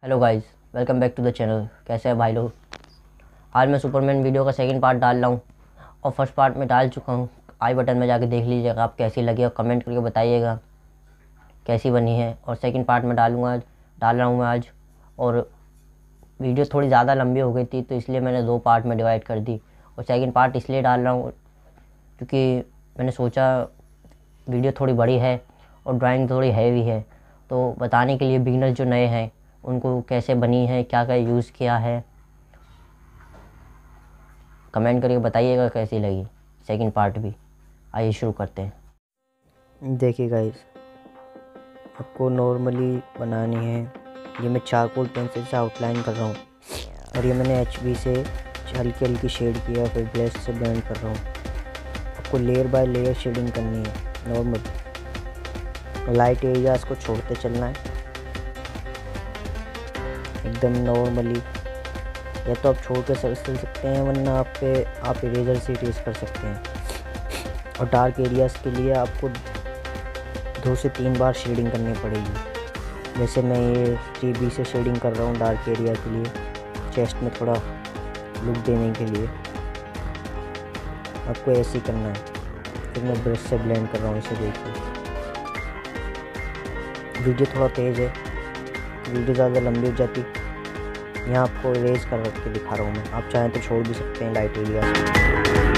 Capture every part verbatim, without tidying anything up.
Hello guys, welcome back to the channel. कैसे हैं भाई लोग? आज मैं सुपरमैन वीडियो का सेकंड पार्ट डाल रहा हूँ और फर्स्ट पार्ट में डाल चुका हूँ। आई बटन में जाके देख लीजिएगा आप कैसी लगी और कमेंट करके बताइएगा कैसी बनी है। और सेकंड पार्ट में डालूँगा डाल रहा हूँ मैं आज। और वीडियो थोड़ी ज़्यादा लंबी हो गई थी तो इसलिए मैंने दो पार्ट में डिवाइड कर दी। और सेकेंड पार्ट इसलिए डाल रहा हूँ क्योंकि मैंने सोचा वीडियो थोड़ी बड़ी है और ड्राइंग थोड़ी हैवी है, तो बताने के लिए बिगिनर जो नए हैं उनको कैसे बनी है, क्या क्या यूज़ किया है, कमेंट करके बताइएगा कैसी लगी सेकंड पार्ट भी। आइए शुरू करते हैं। देखिए गाइस, आपको नॉर्मली बनानी है। ये मैं चारकोल पेंसिल से आउटलाइन कर रहा हूँ और ये मैंने एच बी से हल्की हल्की शेड किया, फिर ब्रश से ब्लेंड कर रहा हूँ। आपको लेयर बाय लेयर शेडिंग करनी है। नॉर्मल लाइट एरियाज को छोड़ते चलना है एकदम नॉर्मली। या तो आप छोड़ के सिल सकते हैं, वरना आप पे आप इरेजर से इरेज कर सकते हैं। और डार्क एरियाज़ के लिए आपको दो से तीन बार शेडिंग करनी पड़ेगी। जैसे मैं ये थ्री बी से शेडिंग कर रहा हूँ डार्क एरिया के लिए, चेस्ट में थोड़ा लुक देने के लिए। आपको ऐसे ही करना है। फिर मैं ब्रश से ब्लेंड कर रहा हूँ, इसे देखिए। वीडियो थोड़ा तेज़ है, वीडियो ज़्यादा लंबी हो जाती। यहाँ आपको इरेज कर रख के दिखा रहा हूँ मैं। आप चाहें तो छोड़ भी सकते हैं लाइट एरिया।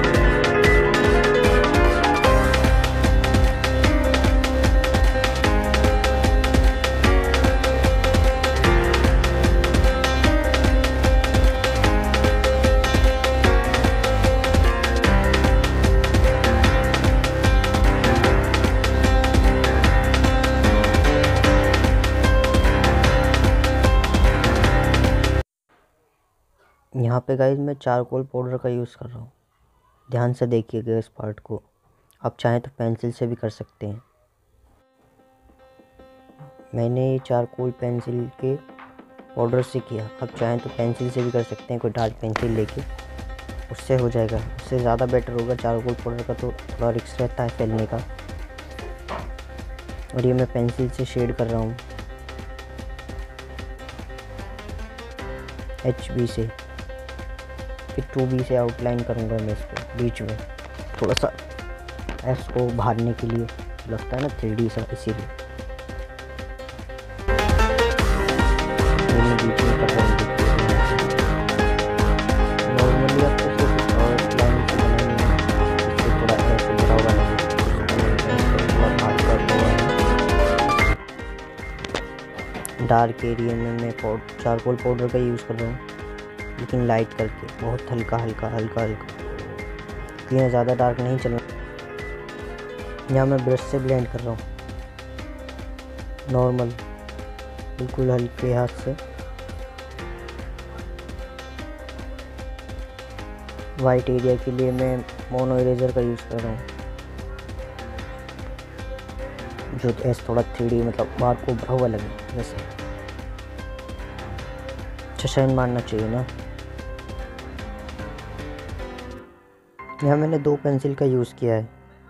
यहाँ पे गाइस मैं चारकोल पाउडर का यूज़ कर रहा हूँ। ध्यान से देखिएगा इस पार्ट को। आप चाहें तो पेंसिल से भी कर सकते हैं। मैंने ये चारकोल पेंसिल के पाउडर से किया। आप चाहें तो पेंसिल से भी कर सकते हैं, कोई डार्क पेंसिल लेके, उससे हो जाएगा। उससे ज़्यादा बेटर होगा। चारकोल पाउडर का तो थोड़ा रिस्क रहता है फैलने का। और ये मैं पेंसिल से शेड कर रहा हूँ एच बी से। फिर टू बी से आउटलाइन करूँगा मैं इसको बीच में, थोड़ा सा एस को भागने के लिए लगता है ना थ्री डी सा, इसीलिए मैं बीच में कर रहा हूँ। नॉर्मली आपको सिर्फ आउटलाइन से बनानी है, इससे थोड़ा एस गिरा हुआ लगे। डार्क एरिया में मैं चारकोल पाउडर का यूज़ कर रहा हूँ, लेकिन लाइट करके, बहुत हल्का हल्का हल्का हल्का, इतना ज़्यादा डार्क नहीं चलना। यहाँ मैं ब्रश से ब्लेंड कर रहा हूँ नॉर्मल, बिल्कुल हल्के हाथ से। वाइट एरिया के लिए मैं मोनो इरेजर का यूज़ कर रहा हूँ, जो ऐसे थोड़ा थ्री डी मतलब बार को भरा हुआ लगे वैसे। अच्छा शाइन मारना चाहिए ना। यहाँ मैंने दो पेंसिल का यूज़ किया है,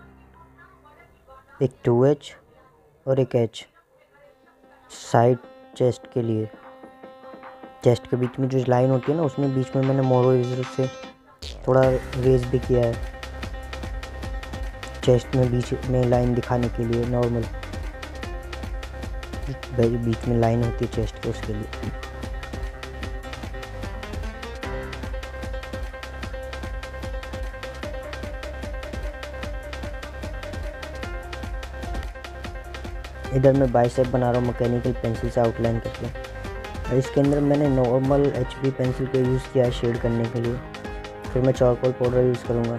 एक टू एच और एक एच, साइड चेस्ट के लिए। चेस्ट के बीच में जो लाइन होती है ना, उसमें बीच में मैंने मोरो इरेजर से थोड़ा रेज भी किया है, चेस्ट में बीच में लाइन दिखाने के लिए। नॉर्मल बीच में लाइन होती है चेस्ट के, उसके लिए। इधर मैं बाइसेप बना रहा हूँ मैकेनिकल पेंसिल से आउटलाइन करके। और इसके अंदर मैंने नॉर्मल एच बी पेंसिल का यूज़ किया है शेड करने के लिए। फिर मैं चारकोल पाउडर यूज़ करूँगा।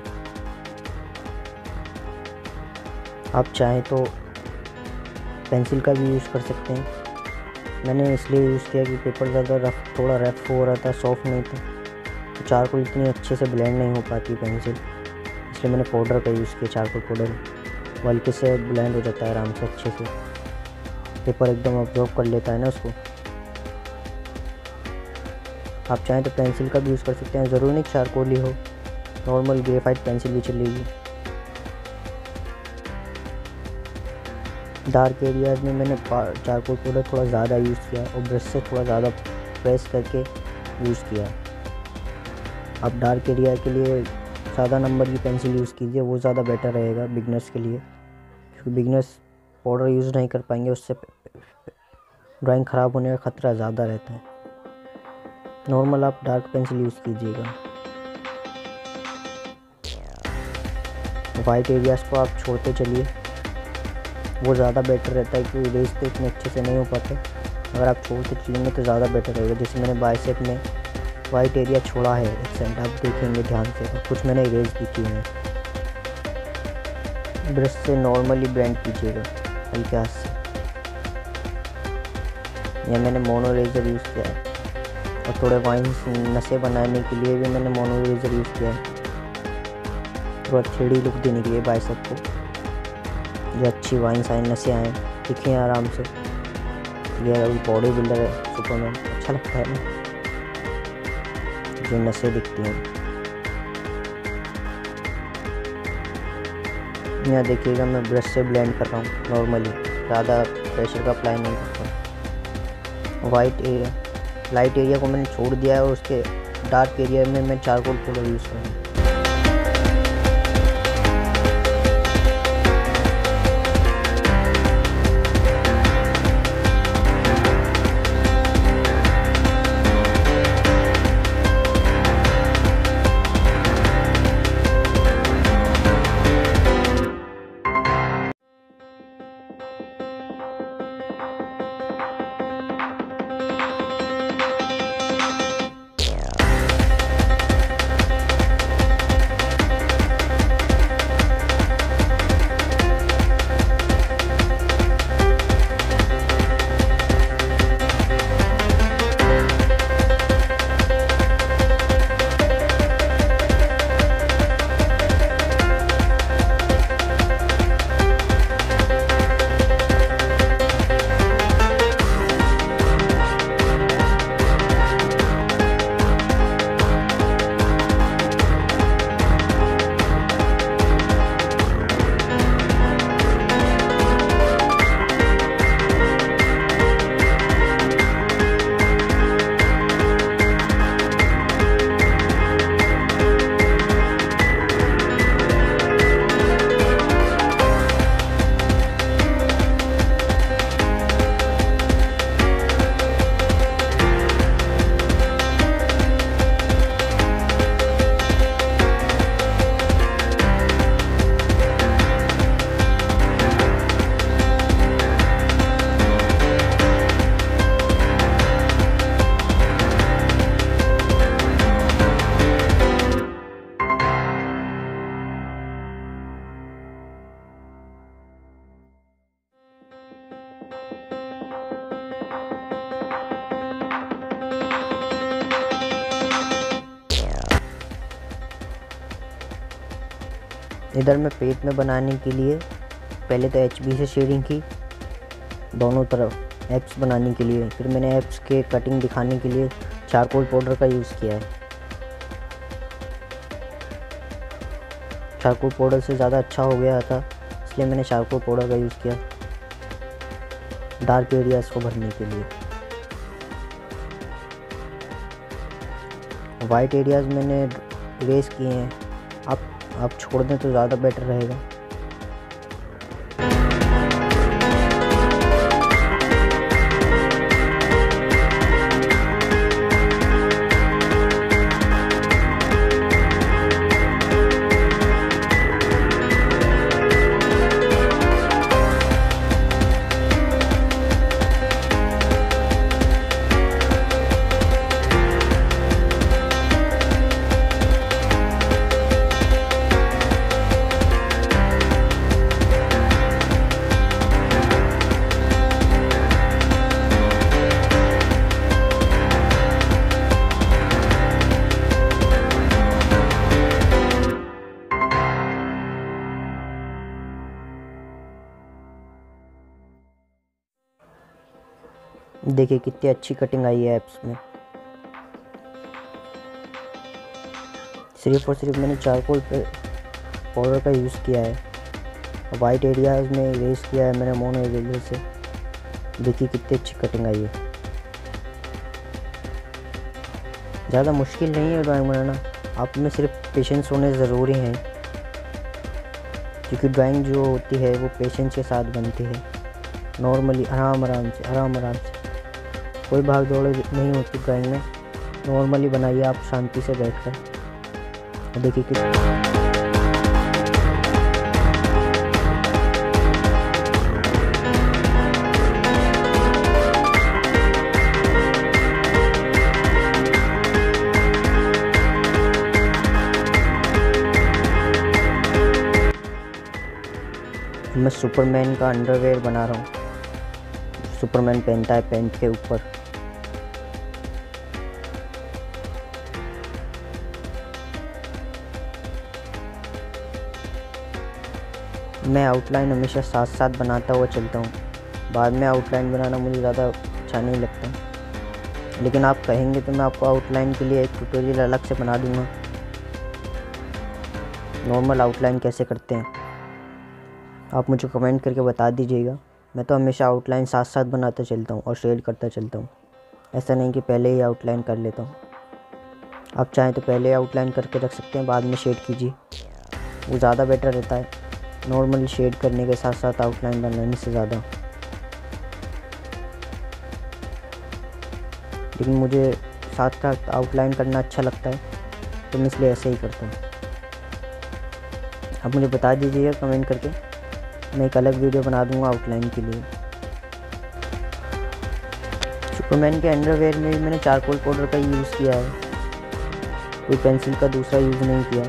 आप चाहें तो पेंसिल का भी यूज़ कर सकते हैं। मैंने इसलिए यूज़ किया कि पेपर ज़्यादा रफ थोड़ा रफ हो रहा था, सॉफ्ट नहीं था, तो चारकोल इतनी अच्छे से ब्लेंड नहीं हो पाती पेंसिल, इसलिए मैंने पाउडर का यूज़ किया। चारकोल पाउडर हल्के से ब्लेंड हो जाता है आराम से, अच्छे से पेपर एकदम ऑब्जॉर्व कर लेता है ना उसको। आप चाहें तो पेंसिल का भी यूज़ कर सकते हैं, ज़रूरी नहीं चारकोल ही हो, नॉर्मल ग्रेफाइट पेंसिल भी चलेगी। डार्क एरियाज़ में मैंने चारकोल पाउडर थोड़ा ज़्यादा यूज़ किया और ब्रश से थोड़ा ज़्यादा प्रेस करके यूज़ किया। आप डार्क एरिया के लिए ज़्यादा नंबर की पेंसिल यूज़ कीजिए, वो ज़्यादा बेटर रहेगा बिगनर्स के लिए, क्योंकि बिगनर्स पाउडर यूज़ नहीं कर पाएंगे, उससे ड्राइंग ख़राब होने का ख़तरा ज़्यादा रहता है। नॉर्मल आप डार्क पेंसिल यूज़ कीजिएगा। वाइट एरियाज़ को आप छोड़ते चलिए, वो ज़्यादा बेटर रहता है, क्योंकि इरेज तो इतने अच्छे से नहीं हो पाते। अगर आप छोड़ते चलेंगे तो ज़्यादा बेटर रहेगा। जैसे मैंने बाइसेप में वाइट एरिया छोड़ा है एक साइड, आप देखेंगे ध्यान से, और कुछ मैंने इरेज भी किए हैं। ब्रश से नॉर्मली ब्लेंड कीजिएगा हल्के हाथ से। या मैंने मोनो इरेजर यूज़ किया है, और थोड़े वाइन्स नशे बनाने के लिए भी मैंने मोनो इरेजर यूज़ किया है, थोड़ा थ्री डी लुक देने के लिए बाइसेप को, जो अच्छी वाइन्स आए, नशे आए, दिखें आराम से। ये अभी बॉडी बिल्डर है सुपरमैन, अच्छा लगता है ना जो नशे दिखती हैं। यहाँ देखिएगा मैं ब्रश से ब्लेंड कर रहा हूँ नॉर्मली, ज़्यादा प्रेशर का अप्लाई नहीं करता। वाइट एरिया लाइट एरिया को मैंने छोड़ दिया है, और उसके डार्क एरिया में मैं चारकोल पाउडर यूज़ करूँगा। इधर मैं पेट में बनाने के लिए पहले तो एच बी से शेडिंग की दोनों तरफ एप्स बनाने के लिए, फिर मैंने एप्स के कटिंग दिखाने के लिए चारकोल पाउडर का यूज़ किया है। चारकोल पाउडर से ज़्यादा अच्छा हो गया था, इसलिए मैंने चारकोल पाउडर का यूज़ किया डार्क एरियाज़ को भरने के लिए। वाइट एरियाज़ मैंने इरेज किए हैं, आप आप छोड़ दें तो ज़्यादा बेटर रहेगा। देखिए कितनी अच्छी कटिंग आई है एप्स में। सिर्फ और सिर्फ मैंने चारकोल पे पाउडर का यूज़ किया है, वाइट एरियाज में इरेज किया है मैंने मोनो इरेजर से। देखिए कितनी अच्छी कटिंग आई है। ज़्यादा मुश्किल नहीं है ड्राइंग बनाना, आप में सिर्फ पेशेंस होने ज़रूरी हैं, क्योंकि ड्राइंग जो होती है वो पेशेंस के साथ बनती है। नॉर्मली आराम आराम से आराम आराम से, कोई भाग दौड़ नहीं होती ड्राइंग में। नॉर्मली बनाइए आप शांति से बैठकर। देखिए किस मैं सुपरमैन का अंडरवेयर बना रहा हूँ। सुपरमैन पहनता है पैंट के ऊपर। मैं आउटलाइन हमेशा साथ साथ बनाता हुआ चलता हूँ। बाद में आउटलाइन बनाना मुझे ज़्यादा अच्छा नहीं लगता, लेकिन आप कहेंगे तो मैं आपको आउटलाइन के लिए एक ट्यूटोरियल अलग से बना दूँगा, नॉर्मल आउटलाइन कैसे करते हैं। आप मुझे कमेंट करके बता दीजिएगा। मैं तो हमेशा आउटलाइन साथ साथ बनाता चलता हूँ और शेड करता चलता हूँ। ऐसा नहीं कि पहले ही आउटलाइन कर लेता हूँ। आप चाहें तो पहले आउटलाइन करके रख सकते हैं, बाद में शेड कीजिए, वो ज़्यादा बेटर रहता है नॉर्मली शेड करने के साथ साथ आउटलाइन बनाने से ज़्यादा। लेकिन मुझे साथ साथ आउटलाइन करना अच्छा लगता है, तो मैं इसलिए ऐसे ही करता हूँ। आप मुझे बता दीजिएगा कमेंट करके, मैं एक अलग वीडियो बना दूंगा आउटलाइन के लिए। सुपरमैन के अंडरवेयर में भी मैंने चारकोल पाउडर का यूज़ किया है, कोई पेंसिल का दूसरा यूज़ नहीं किया।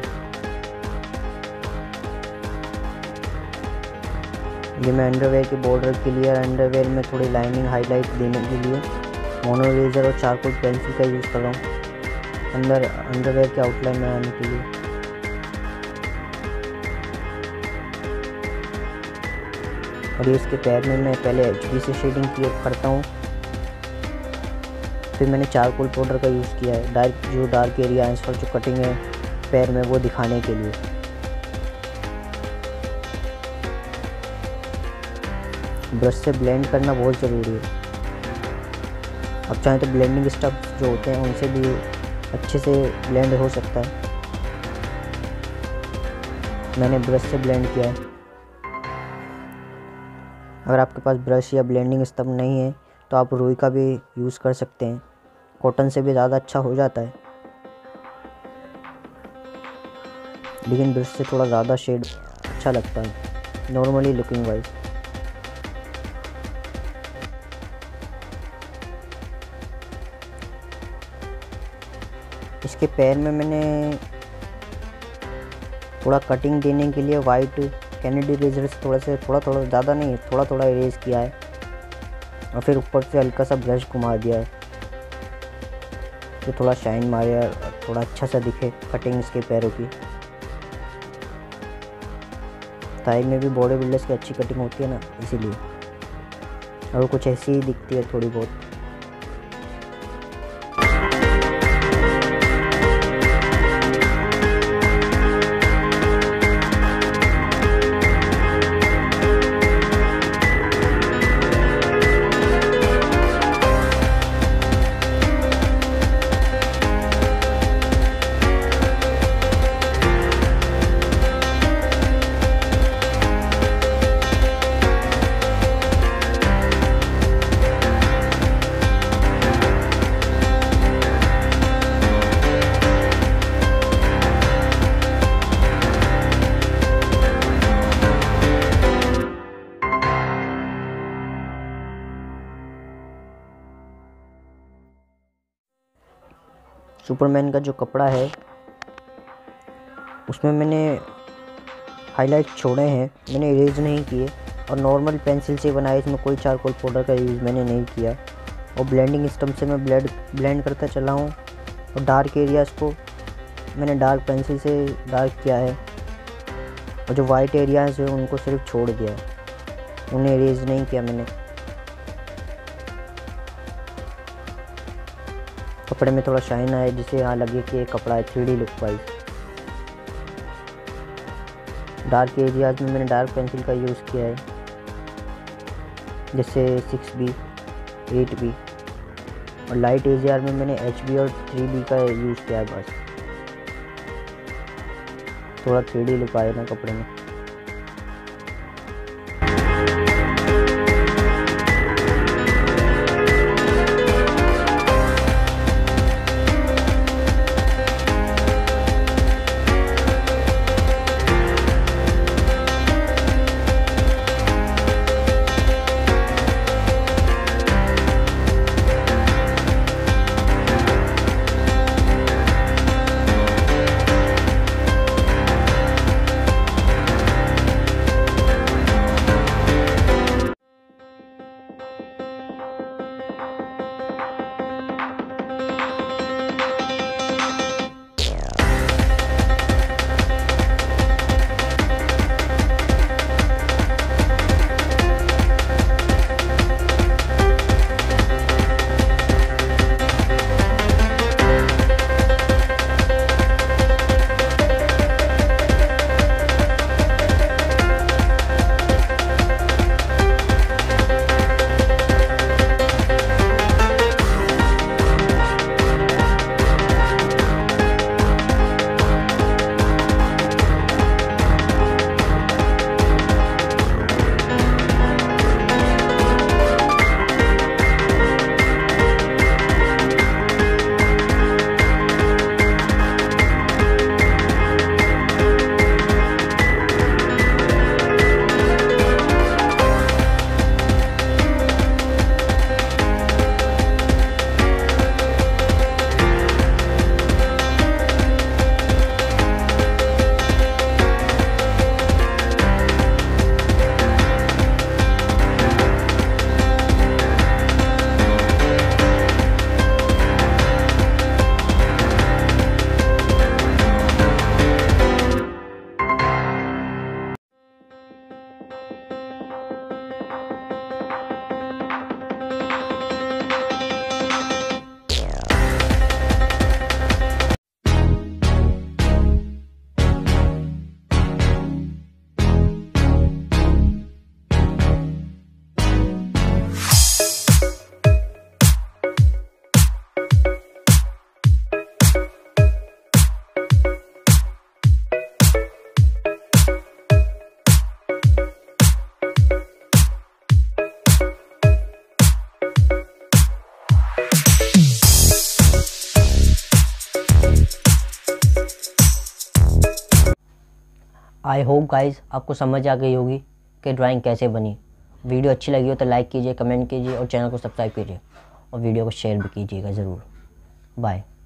ये मैं अंडरवेयर के बॉर्डर के लिए, अंडरवेयर में थोड़ी लाइनिंग हाईलाइट देने के लिए मोनो इरेजर और चारकोल पेंसिल का यूज़ कर रहा हूँ अंदर अंडरवेयर के आउटलाइन बनाने के लिए। और ये इसके पैर में मैं पहले एच बी से शेडिंग किया करता हूँ, फिर मैंने चारकोल पाउडर का यूज़ किया है डार्क जो डार्क एरिया है, इस पर जो कटिंग है पैर में वो दिखाने के लिए। ब्रश से ब्लेंड करना बहुत ज़रूरी है। आप चाहें तो ब्लेंडिंग स्टफ जो होते हैं उनसे भी अच्छे से ब्लेंड हो सकता है। मैंने ब्रश से ब्लेंड किया है। अगर आपके पास ब्रश या ब्लेंडिंग स्टफ नहीं है तो आप रुई का भी यूज़ कर सकते हैं, कॉटन से भी ज़्यादा अच्छा हो जाता है, लेकिन ब्रश से थोड़ा ज़्यादा शेड अच्छा लगता है नॉर्मली लुकिंग वाइज। इसके पैर में मैंने थोड़ा कटिंग देने के लिए वाइट कैनेडी इरेजर से थोड़ा से थोड़ा थोड़ा ज़्यादा नहीं थोड़ा थोड़ा इरेज किया है, और फिर ऊपर से हल्का सा ब्रश घुमा दिया है तो थोड़ा शाइन मारे और थोड़ा अच्छा सा दिखे कटिंग इसके पैरों की। थाई में भी बॉडी बिल्डर्स की अच्छी कटिंग होती है ना, इसीलिए, और कुछ ऐसी ही दिखती है थोड़ी बहुत। सुपरमैन का जो कपड़ा है उसमें मैंने हाईलाइट छोड़े हैं, मैंने इरेज नहीं किए, और नॉर्मल पेंसिल से बनाए, इसमें कोई चारकोल पाउडर का यूज़ मैंने नहीं किया। और ब्लेंडिंग सिस्टम से मैं ब्लेंड ब्लेंड करता चला हूँ, और डार्क एरियाज़ को मैंने डार्क पेंसिल से डार्क किया है, और जो वाइट एरियाज़ है उनको सिर्फ छोड़ दिया है, उन्हें इरेज नहीं किया मैंने। कपड़े में थोड़ा शाइन आए जिससे यहाँ लगे कि ये कपड़ा है three D look wise. Dark areas में मैंने डार्क पेंसिल का यूज़ किया है, जैसे सिक्स बी, एट बी, और लाइट एरिया में मैंने एच बी और थ्री बी का यूज़ किया है। बस थोड़ा थ्री डी लुक आए ना कपड़े में। आई होप गाइस आपको समझ आ गई होगी कि ड्राइंग कैसे बनी। वीडियो अच्छी लगी हो तो लाइक कीजिए, कमेंट कीजिए और चैनल को सब्सक्राइब कीजिए और वीडियो को शेयर भी कीजिएगा ज़रूर। बाय।